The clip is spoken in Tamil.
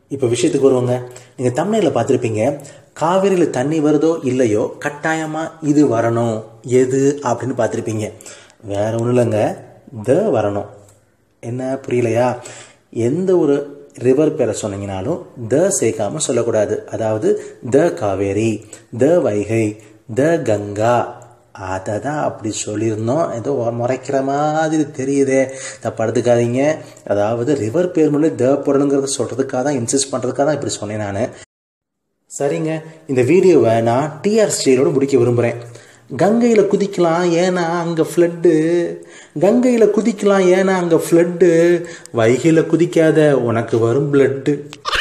இப்போ விஷயத்துக்கு வருவாங்க. நீங்கள் தமிழில் பார்த்துருப்பீங்க, காவிரியில் தண்ணி வருதோ இல்லையோ கட்டாயமாக இது வரணும். எது அப்படின்னு பார்த்துருப்பீங்க. வேற ஒன்றும் இல்லைங்க, த வரணும். என்ன புரியலையா? எந்த ஒரு ரிவர் பேரை சொன்னீங்கனாலும் த சேர்க்காம சொல்லக்கூடாது. அதாவது த காவேரி, த வைகை, த கங்கா. அதை தான் அப்படி சொல்லியிருந்தோம். ஏதோ முறைக்கிற மாதிரி தெரியுதே, தப்பா எடுத்துக்காதீங்க. அதாவது ரிவர் பேர் முன்னே த போடணுங்கிறத சொல்கிறதுக்காக தான், இன்சிஸ்ட் பண்ணுறதுக்காக தான் இப்படி சொன்னேன் நான். சரிங்க, இந்த வீடியோவை நான் டிஆர் ஸ்டைலோடு முடிக்க விரும்புகிறேன். கங்கையில் குதிக்கலாம் ஏன்னா அங்கே ஃப்ளட்டு, கங்கையில் குதிக்கலாம் ஏன்னா அங்கே ஃப்ளட்டு, வைகையில் குதிக்காத உனக்கு வரும் பிளட்டு.